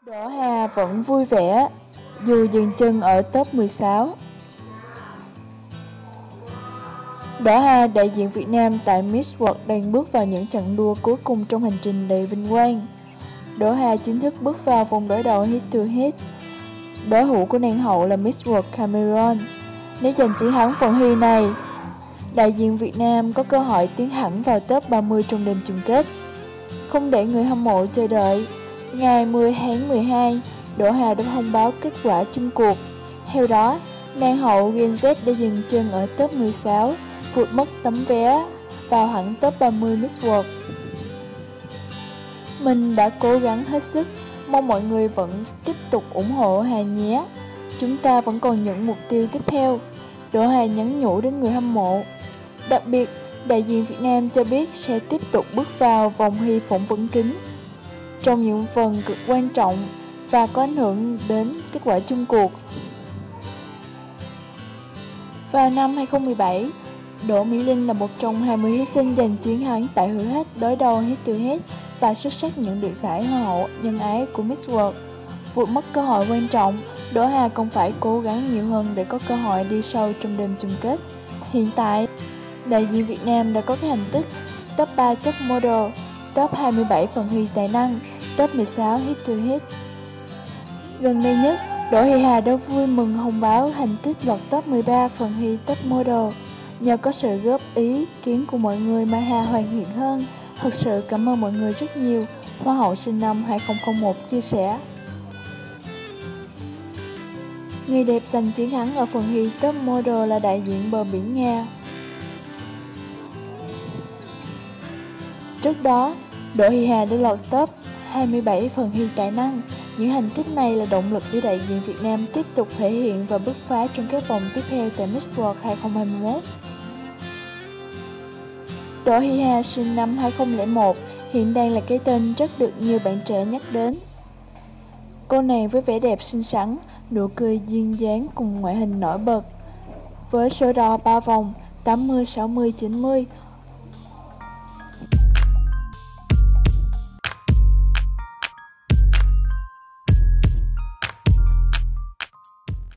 Đỗ Hà vẫn vui vẻ dù dừng chân ở top 16. Đỗ Hà, đại diện Việt Nam tại Miss World, đang bước vào những trận đua cuối cùng trong hành trình đầy vinh quang. Đỗ Hà chính thức bước vào vòng đối đầu head to head. Đối thủ của nàng hậu là Miss World Cameron. Nếu giành chiến thắng phần thi này, đại diện Việt Nam có cơ hội tiến thẳng vào top 30 trong đêm chung kết. Không để người hâm mộ chờ đợi, ngày 10 tháng 12, Đỗ Hà đã thông báo kết quả chung cuộc. Theo đó, nàng hậu Gen Z đã dừng chân ở top 16, vượt mất tấm vé vào hẳn top 30 Miss World. Mình đã cố gắng hết sức, mong mọi người vẫn tiếp tục ủng hộ Hà nhé. Chúng ta vẫn còn những mục tiêu tiếp theo, Đỗ Hà nhắn nhủ đến người hâm mộ. Đặc biệt, đại diện Việt Nam cho biết sẽ tiếp tục bước vào vòng thi phỏng vấn kín trong những phần cực quan trọng và có ảnh hưởng đến kết quả chung cuộc. Vào năm 2017, Đỗ Mỹ Linh là một trong 20 thí sinh giành chiến thắng tại thử thách đối đầu head to head và xuất sắc nhận được giải Hoa hậu nhân ái của Miss World. Vượt mất cơ hội quan trọng, Đỗ Hà còn phải cố gắng nhiều hơn để có cơ hội đi sâu trong đêm chung kết. Hiện tại, đại diện Việt Nam đã có các thành tích top 3 top model, top 27 phần thi tài năng, top 16 head to head. Gần đây nhất, Đỗ Thị Hà đã vui mừng thông báo thành tích lọt top 13 phần thi top model. Nhờ có sự góp ý kiến của mọi người mà Hà hoàn thiện hơn. Thật sự cảm ơn mọi người rất nhiều, Hoa hậu sinh năm 2001 chia sẻ. Người đẹp giành chiến thắng ở phần thi top model là đại diện bờ biển Nga. Trước đó, Đỗ Thị Hà đã lọt top 27 phần thi tài năng. Những thành tích này là động lực để đại diện Việt Nam tiếp tục thể hiện và bứt phá trong các vòng tiếp theo tại Miss World 2021. Đỗ Thị Hà sinh năm 2001, hiện đang là cái tên rất được nhiều bạn trẻ nhắc đến. Cô nàng với vẻ đẹp xinh xắn, nụ cười duyên dáng cùng ngoại hình nổi bật. Với số đo 3 vòng 80, 60, 90,